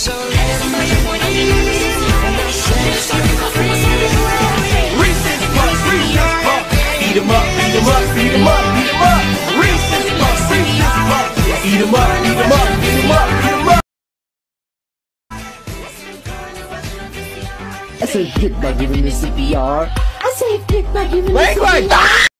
Eat 'em up, eat 'em up, eat 'em up, eat 'em up. Reese's Puffs, Reese's Puffs. Eat 'em up, eat 'em up, eat 'em up, eat 'em up. I say pick by giving me CPR. I say pick by giving me CPR.